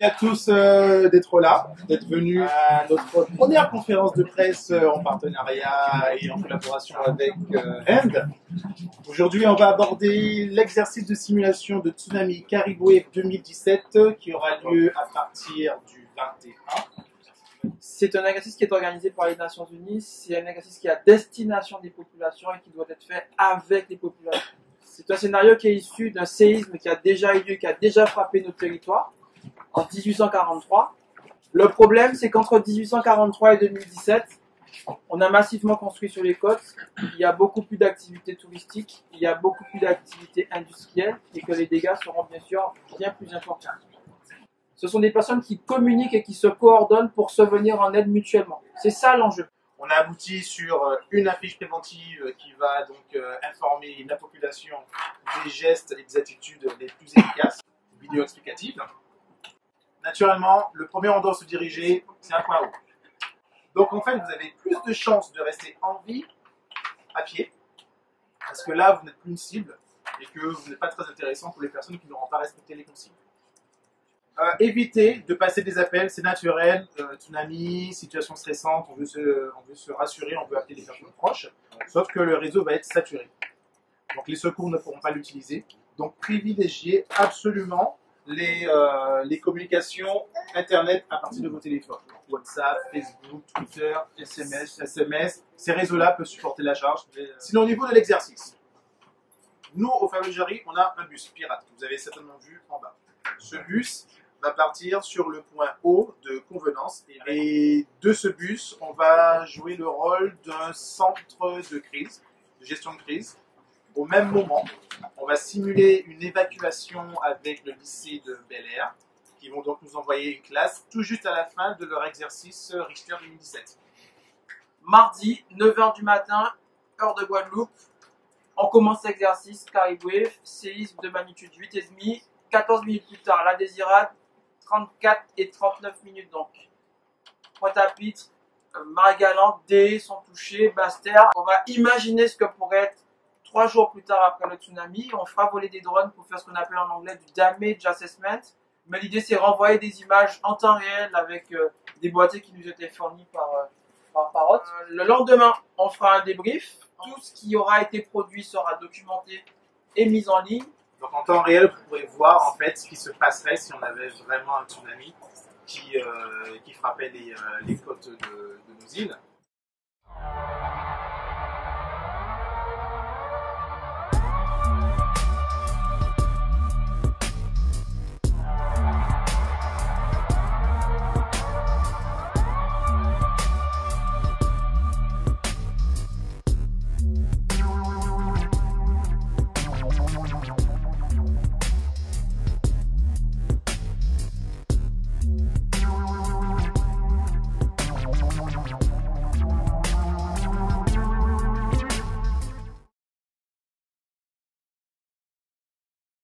À tous d'être là, d'être venus à notre première conférence de presse en partenariat et en collaboration avec End. Aujourd'hui, on va aborder l'exercice de simulation de tsunami Caribou Wave 2017 qui aura lieu à partir du 21. C'est un exercice qui est organisé par les Nations Unies, c'est un exercice qui est à destination des populations et qui doit être fait avec les populations. C'est un scénario qui est issu d'un séisme qui a déjà eu lieu, qui a déjà frappé notre territoire en 1843. Le problème, c'est qu'entre 1843 et 2017, on a massivement construit sur les côtes, il y a beaucoup plus d'activités touristiques, il y a beaucoup plus d'activités industrielles et que les dégâts seront bien sûr bien plus importants. Ce sont des personnes qui communiquent et qui se coordonnent pour se venir en aide mutuellement. C'est ça l'enjeu. On a abouti sur une affiche préventive qui va donc informer la population des gestes et des attitudes les plus efficaces. Vidéo explicative. Naturellement, le premier endroit où se diriger, c'est un point haut. Donc en fait, vous avez plus de chances de rester en vie à pied, parce que là, vous n'êtes plus une cible et que vous n'êtes pas très intéressant pour les personnes qui n'auront pas respecté les consignes. Évitez de passer des appels, c'est naturel, tsunami, situation stressante, on veut se rassurer, on veut appeler les personnes proches, sauf que le réseau va être saturé. Donc les secours ne pourront pas l'utiliser. Donc privilégiez absolument les communications Internet à partir de vos téléphones. WhatsApp, Facebook, Twitter, SMS, ces réseaux-là peuvent supporter la charge. Sinon, au niveau de l'exercice, nous, au Fabergerie, on a un bus pirate, que vous avez certainement vu en bas. Ce bus va partir sur le point haut de convenance et de ce bus, on va jouer le rôle d'un centre de crise, de gestion de crise. Au même moment, on va simuler une évacuation avec le lycée de Bel Air, qui vont donc nous envoyer une classe tout juste à la fin de leur exercice Richter 2017. Mardi, 9h du matin, heure de Guadeloupe, on commence l'exercice Caribou Wave, séisme de magnitude 8,5, 14 minutes plus tard, la Désirade, 34 et 39 minutes donc. Pointe-à-Pitre, Marie-Galante, D sont touchés, Basse-Terre. On va imaginer ce que pourrait être 3 jours plus tard après le tsunami. On fera voler des drones pour faire ce qu'on appelle en anglais du damage assessment. Mais l'idée, c'est renvoyer des images en temps réel avec des boîtiers qui nous étaient fournis par Parrot. Le lendemain, on fera un débrief. Tout ce qui aura été produit sera documenté et mis en ligne. Donc en temps réel, vous pourrez voir en fait ce qui se passerait si on avait vraiment un tsunami qui frappait les côtes de nos îles.